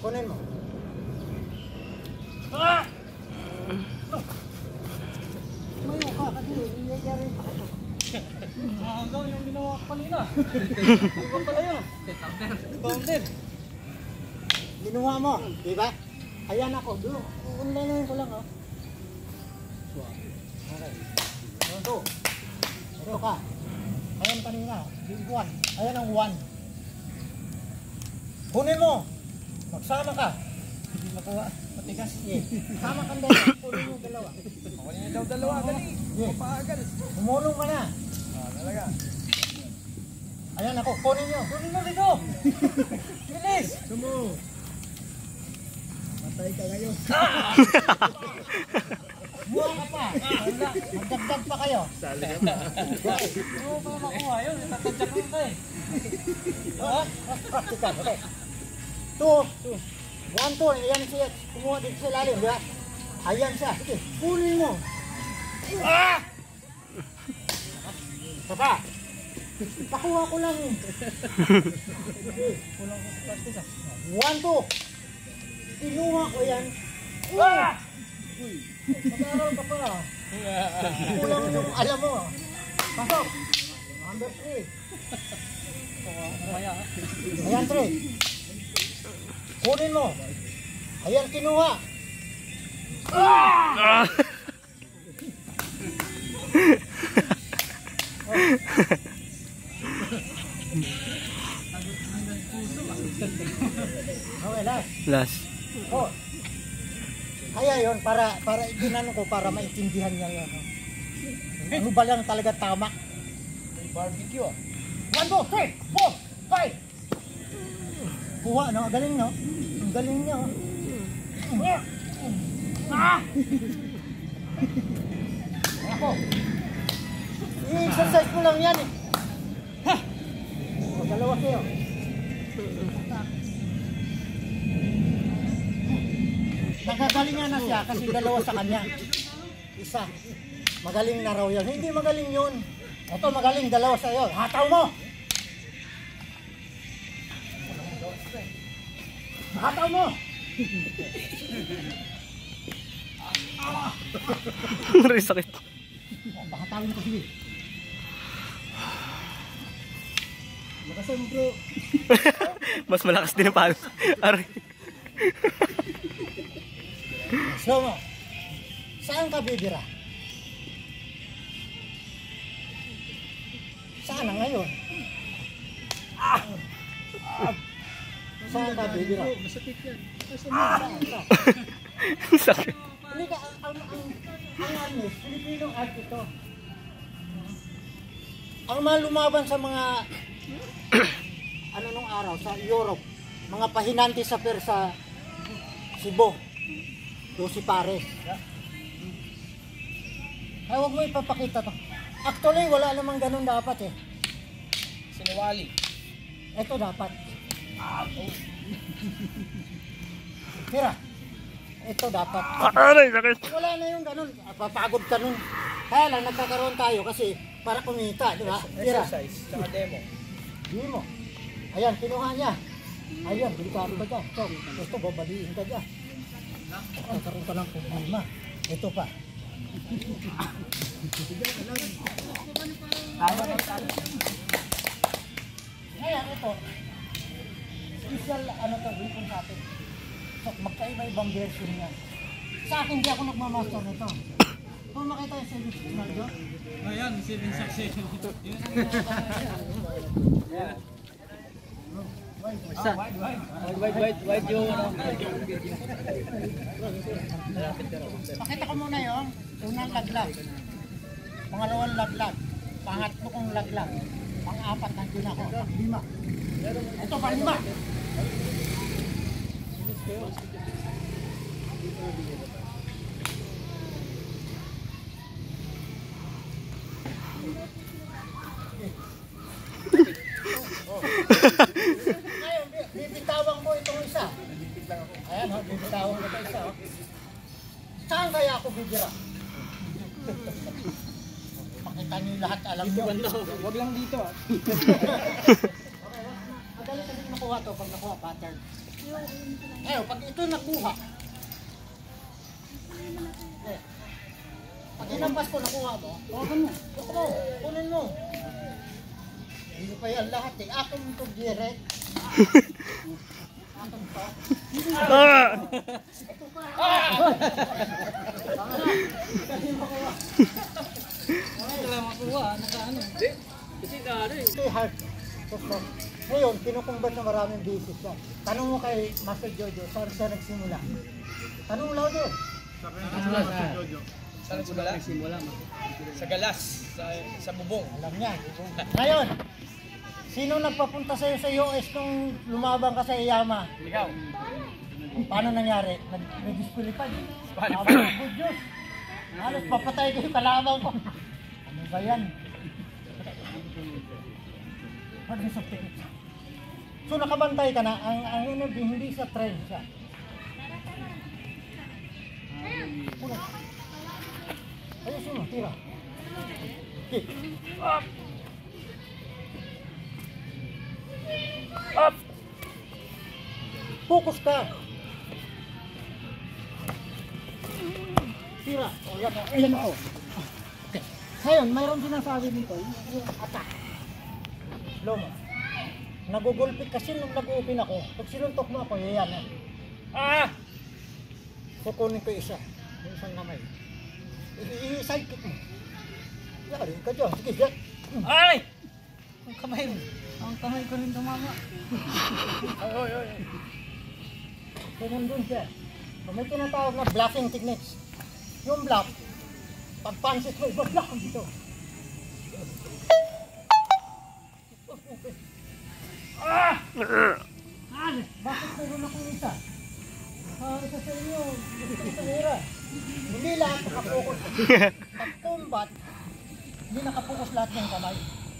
Kunin mo. Mayo ka kasi nangyayari pa ito. Hanggang yung ginawa ko kanina. Iba pala yun. Founder. Ginawa mo, di ba? Ayan ako, doon. Online ko lang, oh. Okay. Ito. Ito ka. Ayan kanina, yung 1. Ayan ang 1. Kunin mo. Magsama ka. Hindi makuha. Matigas. Sama ka dalawa. Kunin mo dalawa. Ako niya daw dalawa. Dali. Mapaagal. Umulong ka na. Talaga. Ayan ako, kunin nyo. Kunin mo dito. Bilis. Sumo. Matay ka ngayon. Buha ka pa. Magdagdag pa kayo. Sali ka pa. Oo pa makuha yun. Itatadyak lang ka eh. Practical, okay. 2. 1, 2. Ayan siya. Kumuha dito sa lalim, di ba? Ayan siya. Sige, kunin mo. Saka. Pakuha ko lang eh. Kulang ko sa plastic ah. 1, 2. Kinuha ko yan. Mag-aaral ka pa. Kulang yung alam mo. Pasok. Number 3. Mamaya. Ayan 3. Kunin mo. Ayan kinuha. Okay, last. Last. Oh. Kaya yun, para ginano ko para maintindihan niya yun. Ano ba lang talaga tama? May barbecue ah. 1, 2, 3, 4, 5. Kuha, no? Galing, no? Ang galing niya, oh. Ako. I-exercise ko lang yan, eh. O, dalawa kayo. Nagagaling nga na siya kasi dalawa sa kanya. Isa. Magaling na raw yun. Hindi magaling yun. Ito magaling, dalawa sa iyo. Hataw mo! Hataw mo! Aray, sakit. Baka tawin ko sige. Lakasan mo bro. Mas malakas din ang palo. Aray. Slow mo. Saan ka bibira? Saan na ngayon? Saan ka bibira? Masakit yan. Saan? Sakit. Hindi ka, ang arnes, Pilipinong art ito. Ang mga lumaban sa mga ano nung araw, sa Europe, mga pahinante sa Persa, Cebu, si Pares. Ay, huwag mo ipapakita to. Actually, wala namang ganun dapat eh. Sinawali. Ito dapat. Tira. Ito dapat. Aray, sakit. Wala na yung ganun. Papagod ka nun. Kaya lang, nagkakaroon tayo kasi para kumita, di ba? Tira. Exercise. Tsaka demo. Hindi mo. Ayan, kinuha niya. Ayan, delikado ka dyan. So, gusto, babaliin ka dyan. Nagkakaroon ka ng problema. Ito pa. Ngayon, ito. Special, ano to, weapon sa atin. So, magkaiba-ibang version niya. Sa akin, hindi ako nagmamaster nito. Kung makita yung service signal dyan. Ayan, 7 succession. Wide yung Pakita ko muna yung unang laglag. Pangalawang laglag. Pangatlo kong laglag. Pang-apat nandun ako. Pang-5. Ito, pang-5. Ngayon, bibitawan ko itong isa. Ayan, bibitawan ko itong isa. Saan kaya ako bibira? Pakita niyo lahat, alam niyo. Wag lang dito ah. Madali kasi nakuha to pag nakuha pattern. Pag ito nakuha, pag inampas ko nakuha mo, kunin mo. Hindi pa yan lahat eh. Akin ito direct. Akin to. Ah! Wala makuha, nakaano. Kasi dali. Ito yung hard. Ngayon, kinukumbat na maraming basis yan. Tanong mo kay Master Jojo, saan siya nagsimula? Tanong mo lang doon. Saan nagsimula? Sa galas, sa bubong. Alam niya. Ngayon, sino nagpapunta sa'yo sa US nung lumabang ka sa Iyama? Ikaw. Paano nangyari? Nag-disqualify. Paano? Good Diyos. Halos papatay ko yung kalabang ko. Ano ba yan? Hardness of tickets. So nakabantay ka na, ang energy hindi sa trend siya. Una. Ayusin mo, tira. Kick. Up! Up! Focus ka. Tira. O yan o. Ayan o. Okay. Ngayon, mayroon sinasabi dito, yung attack. Slow mo. Nagugulpit kasi nung nag-open ako. Pag sinuntok mo ako, yan o. Ah! Kukunin ko isa. Yung isang namay. I-side kick mo. Yari ka dyan. Sige, dyan. Ay! Ang kamay mo. Ang kamay ko rin tumama. Ay. So, nandun siya. So, may tinatawag na blocking techniques. Yung block, pag punches mo, iba-block ko dito. Ah! Bakit mayroon akong isa? Isa sa inyo, gusto ko sa hira. Hindi lahat nakapokus. Pag combat, hindi nakapokus lahat ng kamay.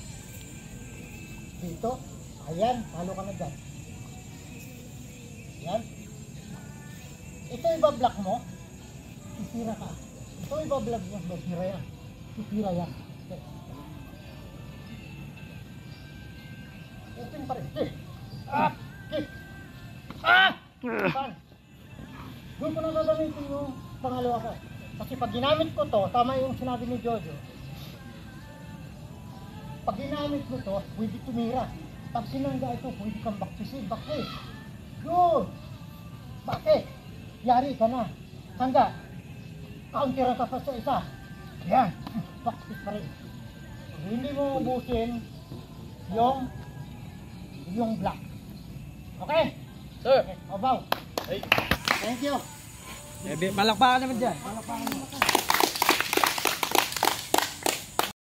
Dito, ayan, halo ka na dyan. Ayan. Ito iba-block mo, titira ka. Ito iba-block mo, titira yan. Titira yan. Okay. Open pa rin. Kick! Ah! Kick! Ah! Pan! Doon ko na gagamitin yung pangalawa ko. Kasi pag ginamit ko to, tama yung sinabi ni Jojo. Pag ginamit mo to, pwede tumira. Pag sinangga ito, pwede kang backfist. Backfist. Yun! Bakit? Yari ka na. Sangga. Counter ka pa sa isa. Yan. Backfist pa rin. Pag hindi mo ubusin yung block. Okay? Sir. Okay. Obaw. Hey. Thank you. Malakpakan naman dyan. Palakpakan mo.